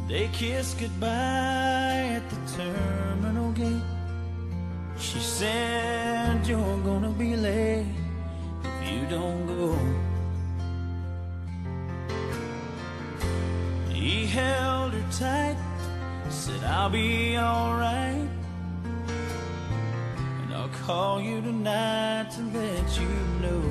They kissed goodbye at the terminal gate. She said, "You're gonna be late if you don't go." He held her tight, said, "I'll be alright, and I'll call you tonight to let you know."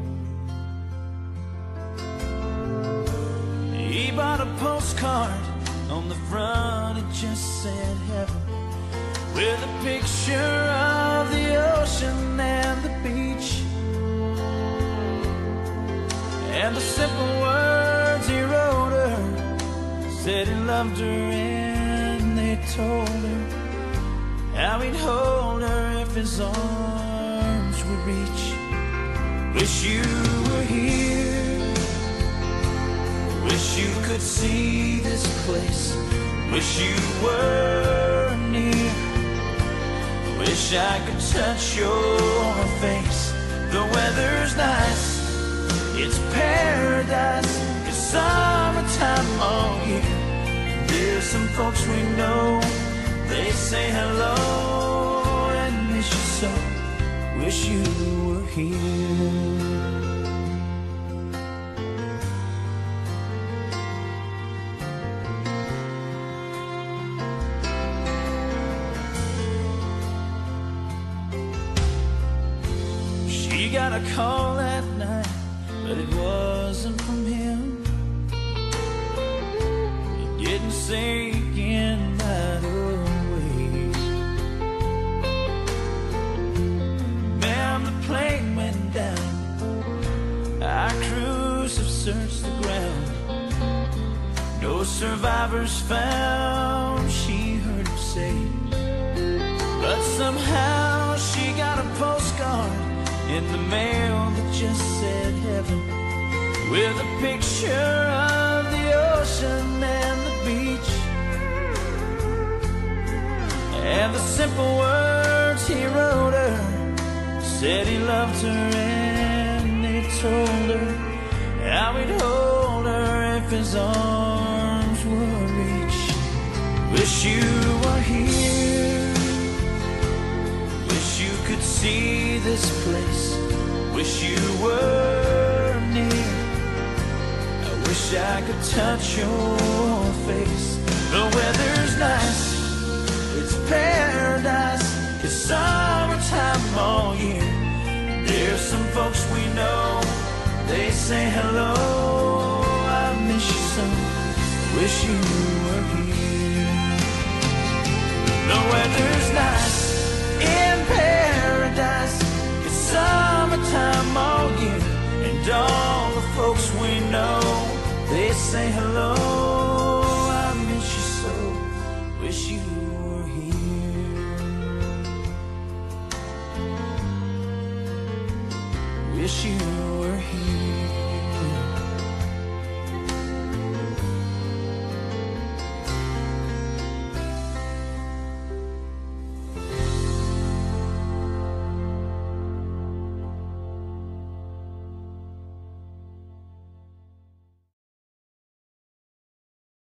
He bought a postcard, on the front it just said heaven, with a picture of the ocean and the beach, and the simple words he wrote her said he loved her, and they told her how he'd hold her if his arms would reach. Wish you were here, wish you could see this place, wish you were near, wish I could touch your face. The weather's nice, it's paradise, it's summertime all year. There's some folks we know, they say hello and miss you so. Wish you were here. She got a call that night, but it wasn't from him. It didn't sink in right away. Man, the plane went down, our crews have searched the ground, no survivors found, she heard him say. But somehow she got a postcard in the mail that just said heaven, with a picture of the ocean and the beach, and the simple words he wrote her said he loved her, and they told her how he'd hold her if his arms would reach. Wish you were here, wish you could see this place, wish you were near, I wish I could touch your face. The weather's nice, it's paradise, it's summertime all year. There's some folks we know, they say hello, I miss you so, wish you were here. The weather's nice, in paradise, it's summertime all year, and all the folks we know, they say hello,